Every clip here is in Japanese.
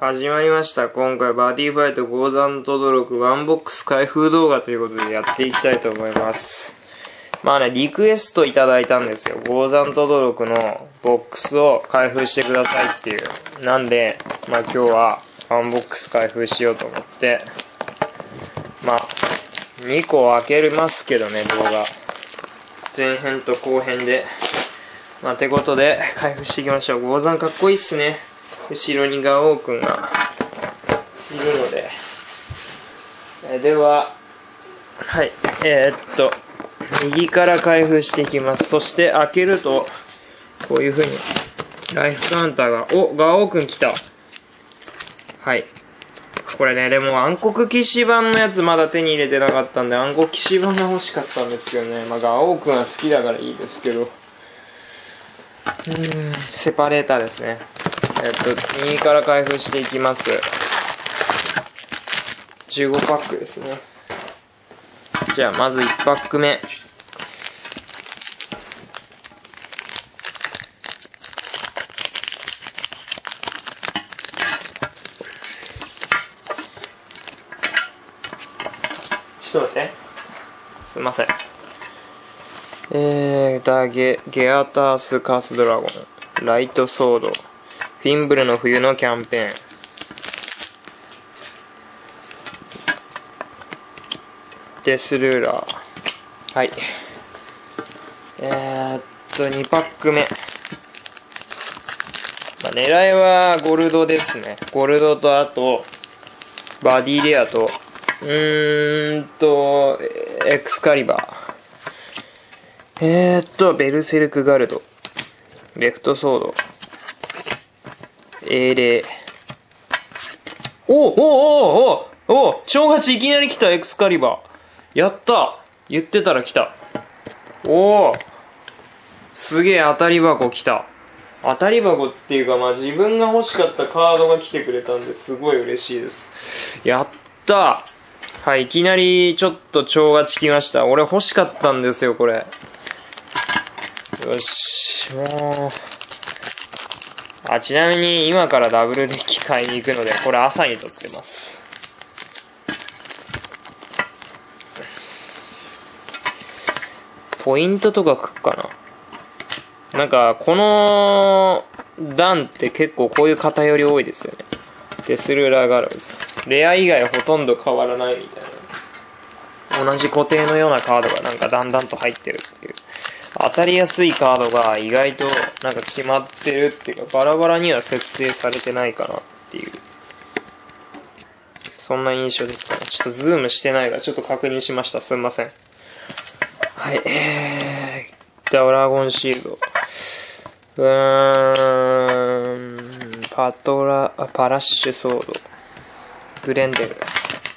始まりました。今回バディファイトゴーザントドロクワンボックス開封動画ということでやっていきたいと思います。まあね、リクエストいただいたんですよ。ゴーザントドロクのボックスを開封してくださいっていう。なんで、まあ今日はワンボックス開封しようと思って、まあ、2個開けますけどね、動画。前編と後編で。まあ、てことで、開封していきましょう。ゴーザンかっこいいっすね。後ろにガオーくんがいるので。では、はい。右から開封していきます。そして開けると、こういう風に、ライフカウンターが、ガオーくん来た。はい。これね、でも暗黒騎士版のやつまだ手に入れてなかったんで、暗黒騎士版が欲しかったんですけどね。まあ、ガオーくんは好きだからいいですけど。セパレーターですね。右から開封していきます。15パックですね。じゃあ、まず1パック目。ちょっと待って。すいません。ゲアタースカースドラゴン、ライトソード、フィンブルの冬のキャンペーン、デスルーラー。はい。2パック目。まあ、狙いはゴルドですね。ゴルドと、あと、バディレアと、エクスカリバー。ベルセルクガルド、レフトソード、英霊。超8いきなり来た、エクスカリバー。やった。言ってたら来た。すげえ当たり箱来た。当たり箱っていうか、まあ自分が欲しかったカードが来てくれたんですごい嬉しいです。やったはい、いきなりちょっと超8来ました。俺欲しかったんですよ、これ。よし、もう。ちなみに今からダブルデッキ買いに行くので、これ朝に撮ってます。ポイントとかくっかな。なんか、この段って結構こういう偏り多いですよね。デスルーラーガローズ。レア以外ほとんど変わらないみたいな。同じ固定のようなカードがなんかだんだんと入ってるっていう。当たりやすいカードが意外となんか決まってるっていうか、バラバラには設定されてないかなっていう、そんな印象ですかね。ちょっとズームしてないからちょっと確認しました。すみません。はい、ドラゴンシールド、パラッシュソード、グレンデル。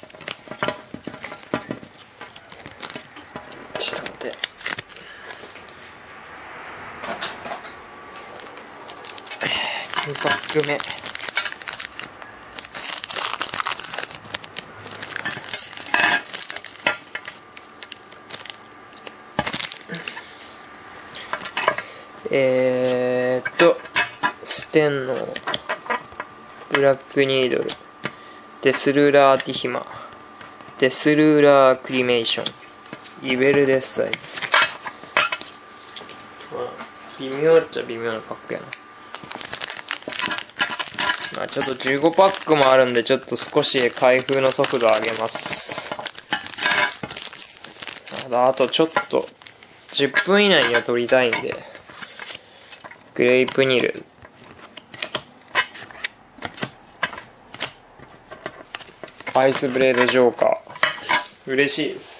ちょっと待って。2パック目。ステンのブラックニードル、デスルーラーアーティヒマ、デスルーラークリメーション、イベルデスサイズ。微妙っちゃ微妙なパックやな。まあちょっと15パックもあるんで、ちょっと少し開封の速度上げます。あとちょっと10分以内には取りたいんで。グレイプニル、アイスブレードジョーカー。嬉しいです。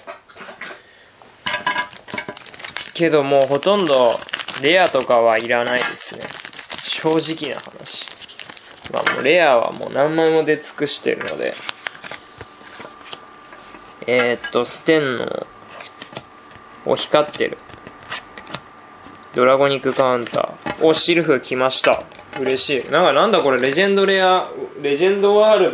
けどもうほとんどレアとかはいらないですね。正直な話。まあもうレアはもう何枚も出尽くしてるので。ステンの光ってる。ドラゴニックカウンター。シルフ来ました。嬉しい。なんだこれ、レジェンドワール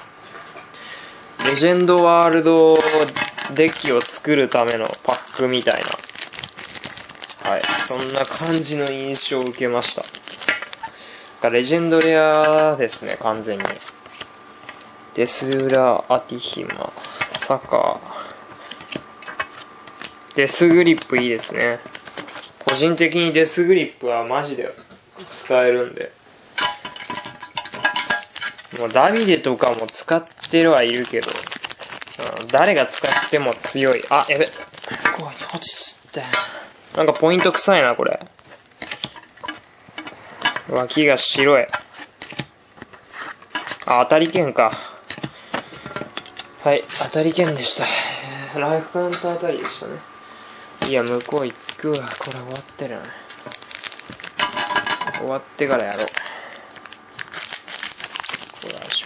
ドデッキを作るためのパックみたいな。はい。そんな感じの印象を受けました。レジェンドレアですね、完全に。 デスウラ・アティヒマ、サカ、デスグリップいいですね。個人的にデスグリップはマジで使えるんで。もうダビデとかも使ってるはいるけど、誰が使っても強い。あ、やべ。こう落ちたよ。なんかポイント臭いな、これ。脇が白い。あ、当たり券か。はい、当たり券でした。ライフカウント当たりでしたね。いや、向こう行くわ。これ終わってるよね。終わってからやろう。これはしょ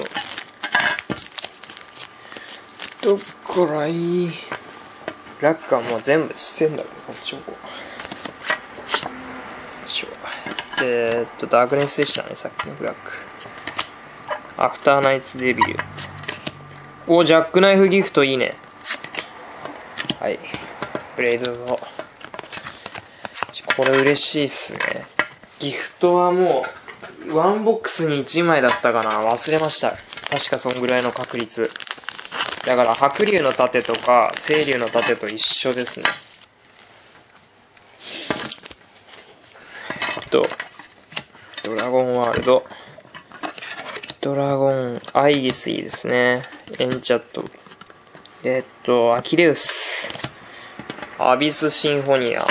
う。どっからいい。ラッカーもう全部捨てんだけど、こっちをこう。しょう。ダークネスでしたね、さっきのブラック。アフターナイツデビュー。お、ジャックナイフギフトいいね。はい。ブレイドの。これ嬉しいっすね。ギフトはもう、ワンボックスに1枚だったかな。忘れました。確かそんぐらいの確率。だから、白龍の盾とか、青龍の盾と一緒ですね。ドラゴンワールド。ドラゴン、アイリスいいですね。エンチャット。アキレウス。アビスシンフォニア。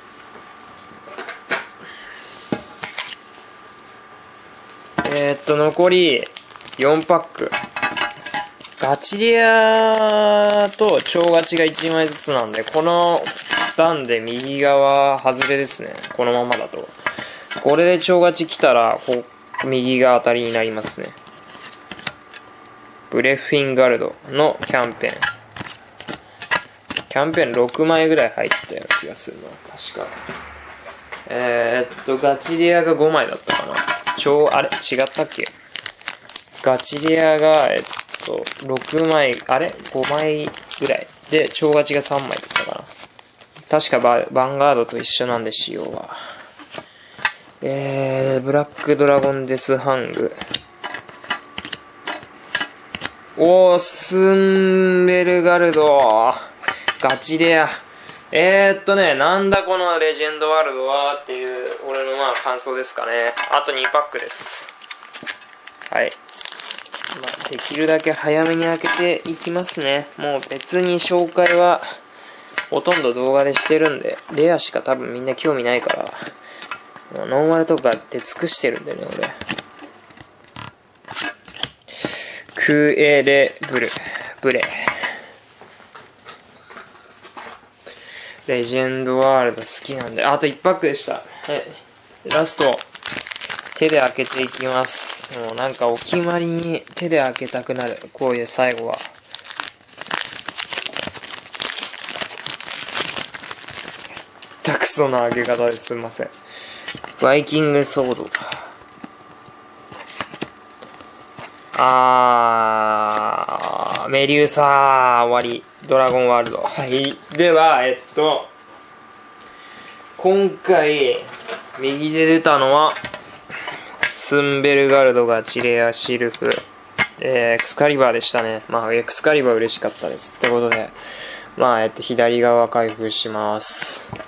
残り4パック。ガチレアと超ガチが1枚ずつなんで、この段で右側外れですね。このままだと。これで超ガチ来たら、右が当たりになりますね。ブレフィンガルドのキャンペーン。キャンペーン6枚ぐらい入ったような気がするな。確か。ガチレアが5枚だったかな。あれ違ったっけ？ガチレアが、6枚、5枚ぐらい。で、超ガチが3枚だったかな。確かヴァンガードと一緒なんで、仕様は。ブラックドラゴンデスハング。スンベルガルド。ガチレア。なんだこのレジェンドワールドはっていう、俺の感想ですかね。あと2パックです。はい。できるだけ早めに開けていきますね。もう別に紹介は、ほとんど動画でしてるんで、レアしか多分みんな興味ないから、ノーマルとか出尽くしてるんでね、俺。クエレブレ。レジェンドワールド好きなんで、あと1パックでした。はい。ラスト、手で開けていきます。もうなんかお決まりに手で開けたくなる。こういう最後は。たくそな開け方ですいません。バイキングソード。メリューサー終わり。ドラゴンワールド。はい。では、今回、右で出たのは、スンベルガルドがチレアシルフ、エクスカリバーでしたね。エクスカリバー嬉しかったです。ってことで、左側開封します。